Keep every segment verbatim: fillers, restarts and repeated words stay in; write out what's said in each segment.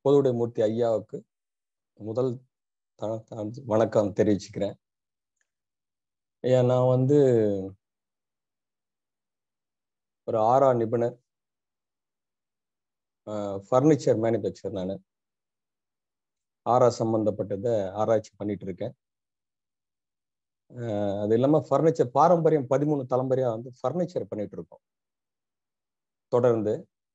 பொதுவுடைமூர்த்தி ஐயாவுக்கு முதல் வணக்கம் தெரிவிச்சுக்கிறேன். ஐயா, நான் வந்து ஒரு ஆறா நிபுணர், ஃபர்னிச்சர் மேனுஃபேக்சர். நான் ஆறா சம்பந்தப்பட்டதை ஆராய்ச்சி பண்ணிட்டு இருக்கேன். அது இல்லாம ஃபர்னிச்சர் பாரம்பரியம் பதிமூணு தலைமுறையா வந்து ஃபர்னிச்சர் பண்ணிட்டு இருக்கோம் தொடர்ந்து.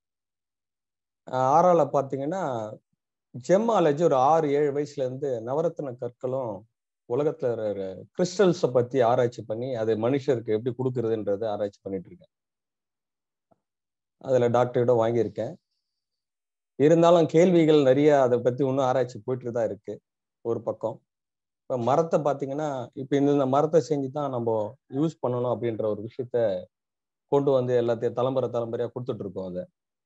ஆறால பாத்தீங்கன்னா ஜெம்மாலஜி ஒரு ஆறு ஏழு வயசுல இருந்து நவரத்ன கற்களும் உலகத்துல கிறிஸ்டல்ஸை பத்தி ஆராய்ச்சி பண்ணி அது மனுஷருக்கு எப்படி கொடுக்குறதுன்றதை ஆராய்ச்சி பண்ணிட்டு இருக்கேன். அதுல டாக்டர்கிட்ட வாங்கியிருக்கேன். இருந்தாலும் கேள்விகள் நிறைய அதை பத்தி இன்னும் ஆராய்ச்சி போயிட்டு தான் இருக்கு ஒரு பக்கம். இப்ப மரத்தை பாத்தீங்கன்னா இப்ப இந்த மரத்தை செஞ்சுதான் நம்ம யூஸ் பண்ணணும் அப்படின்ற ஒரு விஷயத்த கொண்டு வந்து எல்லாத்தையும் தலைமுறை தலைமுறையா கொடுத்துட்டு இருக்கோம். அதை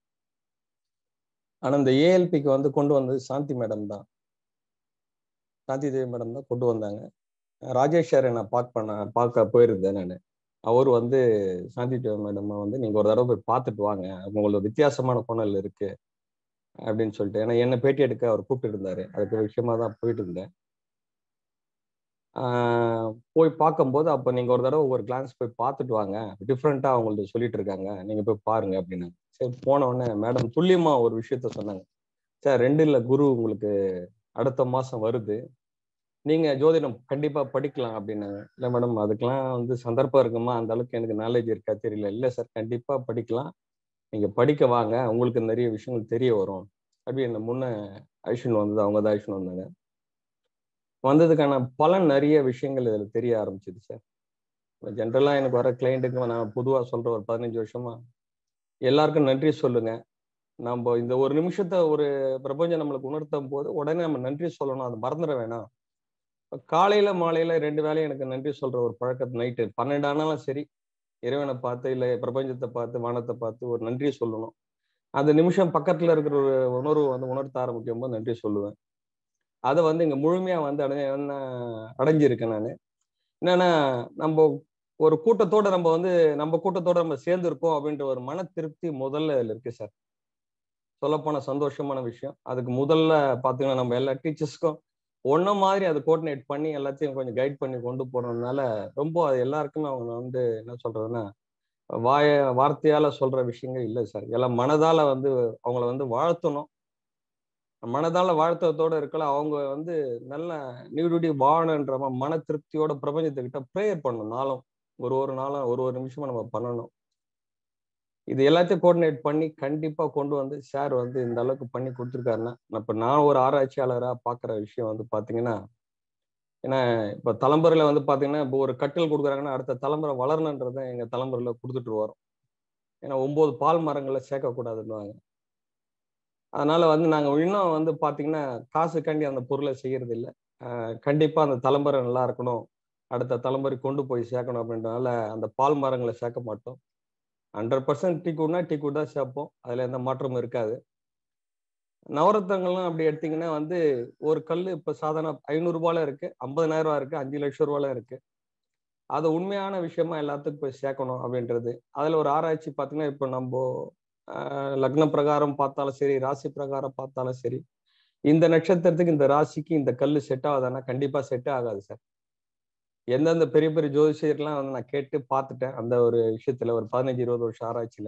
ஆனா இந்த ஏஎல்பிக்கு வந்து கொண்டு வந்தது சாந்தி மேடம் தான், சாந்தி தேவி மேடம் தான் கொண்டு வந்தாங்க. ராஜேஷ் சாரை நான் பார்க்க பண்ண பார்க்க போயிருந்தேன். நான் அவர் வந்து சாந்தி தேவி மேடம் வந்து நீங்க ஒரு தடவை போய் பார்த்துட்டு வாங்க, உங்களோட வித்தியாசமான கோணல் இருக்கு அப்படின்னு சொல்லிட்டு, ஏன்னா என்ன பேட்டி எடுக்க அவர் கூப்பிட்டு இருந்தாரு. அதுக்கு விஷயமா தான் போயிட்டு இருந்தேன். ஆஹ் போய் பார்க்கும்போது அப்போ நீங்க ஒரு தடவை ஒரு கிளான்ஸ் போய் பார்த்துட்டு வாங்க, டிஃப்ரெண்டா அவங்கள்ட்ட சொல்லிட்டு இருக்காங்க, நீங்க போய் பாருங்க அப்படின்னு. சரி, போன உடனே மேடம் துல்லியமா ஒரு விஷயத்த சொன்னாங்க. சார், ரெண்டு இல்ல குரு உங்களுக்கு அடுத்த மாசம் வருது, நீங்க ஜோதிடம் கண்டிப்பா படிக்கலாம் அப்படின்னாங்க. இல்ல மேடம், அதுக்கெல்லாம் வந்து சந்தர்ப்பம் இருக்குமா, அந்த அளவுக்கு எனக்கு நாலேஜ் இருக்கா தெரியல. இல்ல சார், கண்டிப்பா படிக்கலாம், நீங்க படிக்க வாங்க, உங்களுக்கு நிறைய விஷயங்கள் தெரிய வரும் அப்படி என்ன முன்ன ஐஷன் வந்தது. அவங்க தான் ஐஷன் வந்தாங்க. வந்ததுக்கான பலன் நிறைய விஷயங்கள் இதுல தெரிய ஆரம்பிச்சுது சார். ஜென்ரலா எனக்கு வர கிளைண்ட்டுக்கு நான் பொதுவா சொல்ற ஒரு பதினஞ்சு வருஷமா எல்லாருக்கும் நன்றி சொல்லுங்க. நம்ம இந்த ஒரு நிமிஷத்தை ஒரு பிரபஞ்சம் நம்மளுக்கு உணர்த்தும் போது உடனே நம்ம நன்றி சொல்லணும், அது மறந்துட வேணாம். காலையில மாலையில ரெண்டு வேலையும் எனக்கு நன்றி சொல்ற ஒரு பழக்கத்தை நைட்டு பன்னெண்டு ஆனாலும் சரி, இறைவனை பார்த்து இல்லை பிரபஞ்சத்தை பார்த்து வானத்தை பார்த்து ஒரு நன்றி சொல்லணும். அந்த நிமிஷம் பக்கத்துல இருக்கிற ஒரு உணர்வு வந்து உணர்த்த ஆரம்பிக்கும் போது நன்றி சொல்லுவேன். அதை வந்து இங்க முழுமையா வந்து அடை அடைஞ்சிருக்கேன் நான். என்னன்னா, நம்ம ஒரு கூட்டத்தோட நம்ம வந்து நம்ம கூட்டத்தோட நம்ம சேர்ந்து இருக்கோம் அப்படின்ற ஒரு மன திருப்தி முதல்ல இதுல இருக்கு சார். சொல்லப்போன சந்தோஷமான விஷயம். அதுக்கு முதல்ல பாத்தீங்கன்னா நம்ம எல்லா டீச்சர்ஸ்க்கும் ஒன்ன மாதிரி அதை கோஆர்டினேட் பண்ணி எல்லாத்தையும் கொஞ்சம் கைட் பண்ணி கொண்டு போறதுனால ரொம்ப அது எல்லாருக்குமே அவங்க வந்து என்ன சொல்றதுன்னா, வாய வார்த்தையால சொல்ற விஷயங்கள் இல்லை சார். எல்லாம் மனதால வந்து அவங்கள வந்து வாழ்த்தணும். மனதால வாழ்த்தத்தோட இருக்கலாம். அவங்க வந்து நல்ல நீடுடி வாழணுன்ற மன திருப்தியோட பிரபஞ்சத்துக்கிட்ட ப்ரேயர் பண்ணணும். நாளும் ஒரு ஒரு நாளும் ஒரு ஒரு நிமிஷமா நம்ம பண்ணணும். இது எல்லாத்தையும் கோஆர்டினேட் பண்ணி கண்டிப்பா கொண்டு வந்து சார் வந்து இந்த அளவுக்கு பண்ணி கொடுத்துருக்காருன்னா, இப்ப நான் ஒரு ஆராய்ச்சியாளரா பாக்குற விஷயம் வந்து பாத்தீங்கன்னா, ஏன்னா இப்ப தலைமுறையில வந்து பாத்தீங்கன்னா இப்போ ஒரு கட்டில் கொடுக்குறாங்கன்னா அடுத்த தலைமுறை வளரணுன்றத எங்க தலைமுறையில கொடுத்துட்டு வரோம். ஏன்னா ஒன்பது பால் மரங்களை சேர்க்கக்கூடாதுன்னுவாங்க. அதனால வந்து நாங்க இன்னும் வந்து பாத்தீங்கன்னா காசுக்காண்டி அந்த பொருளை செய்யறது இல்லை. அஹ் கண்டிப்பா அந்த தலைமுறை நல்லா இருக்கணும், அடுத்த தலைமுறை கொண்டு போய் சேர்க்கணும் அப்படின்றதுனால அந்த பால் மரங்களை சேர்க்க மாட்டோம். ஹண்ட்ரட் பர்சன்ட் டீ கூட்னா டீ கூட் தான் சேர்ப்போம். அதுல எந்த மாற்றமும் இருக்காது. நவரத்தங்கள்லாம் அப்படி எடுத்தீங்கன்னா வந்து ஒரு கல் இப்ப சாதாரண ஐநூறு ரூபாயில இருக்கு, ஐம்பதனாயிரம் ரூபாய் இருக்கு, அஞ்சு லட்சம் ரூபாயில இருக்கு. அது உண்மையான விஷயமா எல்லாத்துக்கும் போய் சேர்க்கணும் அப்படின்றது. அதுல ஒரு ஆராய்ச்சி பாத்தீங்கன்னா இப்ப நம்ம ஆஹ் லக்ன பிரகாரம் பார்த்தாலும் சரி, ராசி பிரகாரம் பார்த்தாலும் சரி, இந்த நட்சத்திரத்துக்கு இந்த ராசிக்கு இந்த கல் செட் ஆகுதுன்னா கண்டிப்பா செட் ஆகாது சார். எந்தெந்த பெரிய பெரிய ஜோதிஷியர்லாம் வந்து நான் கேட்டு பார்த்துட்டேன் அந்த ஒரு விஷயத்துல ஒரு பதினஞ்சு இருபது வருஷம் ஆராய்ச்சியில.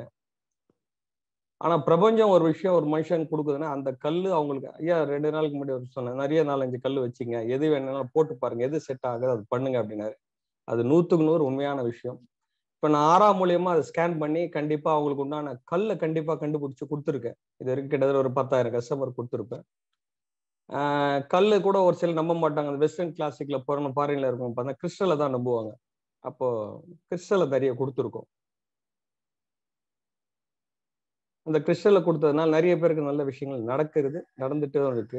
ஆனா பிரபஞ்சம் ஒரு விஷயம் ஒரு மனுஷன் கொடுக்குதுன்னா அந்த கல்லு அவங்களுக்கு, ஐயா ரெண்டு நாளுக்கு முன்னாடி ஒரு சொன்னேன், நிறைய நாலஞ்சு கல் வச்சுங்க, எது வேணாலும் போட்டு பாருங்க, எது செட் ஆகுது அது பண்ணுங்க அப்படின்னாரு. அது நூத்துக்கு நூறு உண்மையான விஷயம். இப்ப நான் ஆறா மூலியமா அதை ஸ்கேன் பண்ணி கண்டிப்பா அவங்களுக்கு உண்டான கல்லை கண்டிப்பா கண்டுபிடிச்சு கொடுத்துருக்கேன். இது வரைக்கும் கிட்டத்தட்ட ஒரு பத்தாயிரம் கஸ்டமர் கொடுத்துருப்பேன். ஆஹ் கல்லு கூட ஒரு சில நம்ப மாட்டாங்க. அந்த வெஸ்டர்ன் கிளாசிக்ல போறோம் ஃபாரின்ல இருக்கும் பார்த்தா கிறிஸ்டலை தான் நம்புவாங்க. அப்போ கிறிஸ்டலை நிறைய கொடுத்துருக்கோம். அந்த கிறிஸ்டலை கொடுத்ததுனால நிறைய பேருக்கு நல்ல விஷயங்கள் நடக்கிறது, நடந்துட்டு இருக்கு.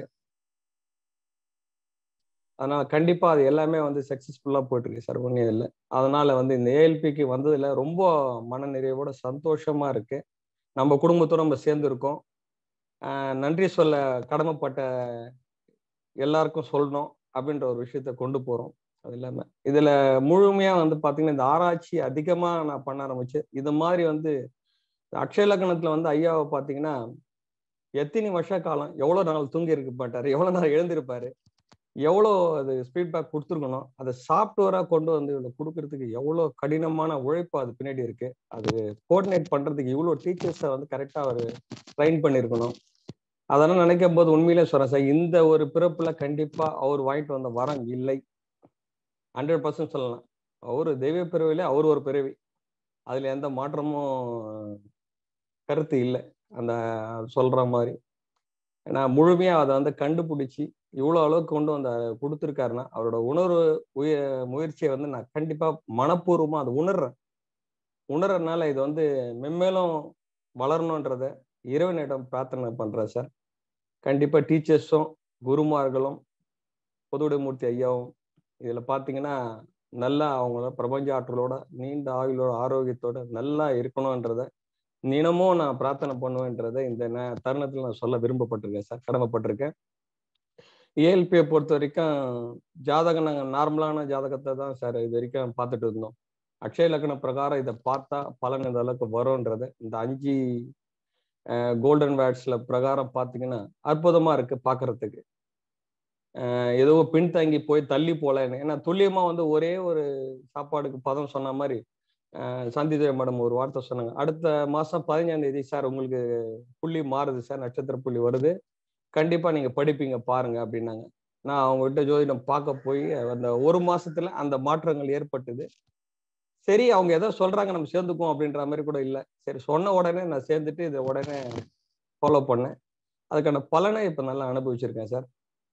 அதனால கண்டிப்பா அது எல்லாமே வந்து சக்சஸ்ஃபுல்லா போயிட்டு இருக்கு சார், ஒன்றும் இல்லை. அதனால வந்து இந்த ஏஎல்பிக்கு வந்ததுல ரொம்ப மன நிறைவோட சந்தோஷமா இருக்கு. நம்ம குடும்பத்தோட நம்ம சேர்ந்து இருக்கோம். ஆஹ் நன்றி சொல்ல கடமைப்பட்ட எல்லாருக்கும் சொல்லணும் அப்படின்ற ஒரு விஷயத்த கொண்டு போறோம். அது இல்லாம இதுல முழுமையா வந்து பாத்தீங்கன்னா இந்த ஆராய்ச்சி அதிகமா நான் பண்ண ஆரம்பிச்சு இது மாதிரி வந்து அக்ஷய லக்னத்துல வந்து ஐயாவை பாத்தீங்கன்னா எத்தனை வருஷ காலம், எவ்வளவு நாள் தூங்கி இருக்க மாட்டாரு, எவ்வளவு நாள் எழுந்திருப்பாரு, எவ்வளோ அது ஃபீட்பேக் கொடுத்துருக்கணும். அதை சாஃப்ட்வேரா கொண்டு வந்து இவ்வளவு கொடுக்கறதுக்கு எவ்வளவு கடினமான உழைப்பு அது பின்னாடி இருக்கு. அது கோஆர்டினேட் பண்றதுக்கு இவ்வளவு டீச்சர்ஸை வந்து கரெக்டா அவர் ட்ரெயின் பண்ணியிருக்கணும். அதெல்லாம் நினைக்கும் போது உண்மையிலே சொல்றேன் சார், இந்த ஒரு பிறப்புல கண்டிப்பா அவர் வாங்கிட்டு வந்த வரம் இல்லை. ஹண்ட்ரட் பர்சன்ட் சொல்லலாம். அவரு தெய்வ பிறவிலே அவர் ஒரு பிறவி, அதுல எந்த மாற்றமும் கருத்து இல்லை அந்த சொல்ற மாதிரி. ஏன்னா முழுமையா அதை வந்து கண்டுபிடிச்சி இவ்வளவு அளவுக்கு கொண்டு வந்து கொடுத்துருக்காருன்னா அவரோட உணர்வு உய முயற்சியை வந்து நான் கண்டிப்பா மனப்பூர்வமா அதை உணர்றேன். உணர்றதுனால இது வந்து மென்மேலும் வளரணுன்றத இறைவனிடம் பிரார்த்தனை பண்றேன் சார். கண்டிப்பா டீச்சர்ஸும் குருமார்களும் பொதுவுடைமூர்த்தி ஐயாவும் இதுல பாத்தீங்கன்னா நல்லா அவங்களோட பிரபஞ்ச ஆற்றலோட நீண்ட ஆயுளோட ஆரோக்கியத்தோட நல்லா இருக்கணும்ன்றத தினமும் நான் பிரார்த்தனை பண்ணுவேன்றதை இந்த தருணத்தில் நான் சொல்ல விரும்பப்பட்டிருக்கேன் சார், கடமைப்பட்டிருக்கேன். ஏஎல்பியை பொறுத்த வரைக்கும் ஜாதகம் நாங்கள் நார்மலான ஜாதகத்தை தான் சார் இது வரைக்கும் பார்த்துட்டு இருந்தோம். அக்ஷய லக்ன பிரகாரம் இதை பார்த்தா பலன் இந்த அளவுக்கு வரும்ன்றது இந்த அஞ்சு கோல்டன் வேர்ட்ஸ்ல பிரகாரம் பார்த்தீங்கன்னா அற்புதமா இருக்கு பார்க்கறதுக்கு. ஏதோ பின்தங்கி போய் தள்ளி போலன்னு, ஏன்னா துல்லியமா வந்து ஒரே ஒரு சாப்பாடுக்கு பதம் சொன்ன மாதிரி சந்திதேவி மேடம் ஒரு வார்த்தை சொன்னாங்க. அடுத்த மாசம் பதினஞ்சாம் தேதி சார் உங்களுக்கு புள்ளி மாறுது சார், நட்சத்திர புள்ளி வருது, கண்டிப்பா நீங்க படிப்பீங்க பாருங்க அப்படின்னாங்க. நான் அவங்ககிட்ட ஜோதிடம் பார்க்க போய் அந்த ஒரு மாசத்துல அந்த மாற்றங்கள் ஏற்பட்டது. சரி அவங்க ஏதோ சொல்றாங்க நம்ம சேர்ந்துக்குவோம் அப்படின்ற மாதிரி கூட இல்லை. சரி சொன்ன உடனே நான் சேர்ந்துட்டு இதை உடனே ஃபாலோ பண்ணேன். அதுக்கான பலனை இப்ப நல்லா அனுபவிச்சிருக்கேன் சார்.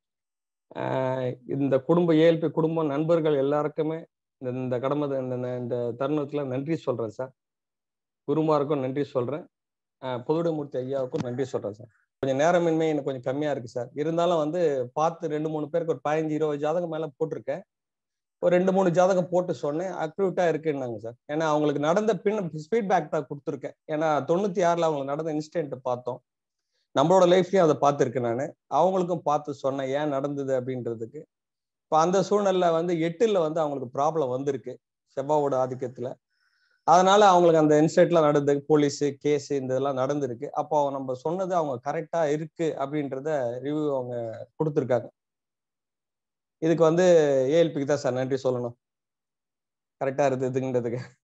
இந்த குடும்ப ஏஎல்பி குடும்பம் நண்பர்கள் எல்லாருக்குமே இந்த கடமை இந்த தருணத்துல நன்றி சொல்றேன் சார். குருமாருக்கும் நன்றி சொல்றேன், பொதுவுடைமூர்த்தி ஐயாவுக்கும் நன்றி சொல்றேன் சார். கொஞ்சம் நேரமின்மை எனக்கு கொஞ்சம் கம்மியா இருக்கு சார். இருந்தாலும் வந்து பார்த்து ரெண்டு மூணு பேருக்கு ஒரு பதினஞ்சு இருபது ஜாதகம் மேல போட்டிருக்கேன். ஒரு ரெண்டு மூணு ஜாதகம் போட்டு சொன்னேன், அக்யூரேட்டா இருக்குன்னாங்க சார். ஏன்னா அவங்களுக்கு நடந்த பின் ஃபீட்பேக் தான் கொடுத்துருக்கேன். ஏன்னா தொண்ணூத்தி ஆறுல அவங்களுக்கு நடந்த இன்சிடென்ட் பார்த்தோம், நம்மளோட லைஃப்லயும் அதை பார்த்துருக்கேன் நான். அவங்களுக்கும் பார்த்து சொன்னேன் ஏன் நடந்தது அப்படின்றதுக்கு. இப்போ அந்த சூழ்நிலை வந்து எட்டுல வந்து அவங்களுக்கு ப்ராப்ளம் வந்திருக்கு செவ்வாவோட ஆதிக்கத்துல. அதனால அவங்களுக்கு அந்த இன்சிடென்ட்லாம் நடந்தது, போலீஸு கேஸு இந்த இதெல்லாம் நடந்திருக்கு. அப்போ நம்ம சொன்னது அவங்க கரெக்டா இருக்கு அப்படின்றத ரிவ்யூ அவங்க கொடுத்துருக்காங்க. இதுக்கு வந்து ஏஎல்பிக்கு தான் சார் நன்றி சொல்லணும், கரெக்டா இருக்குதுன்றதுக்கு.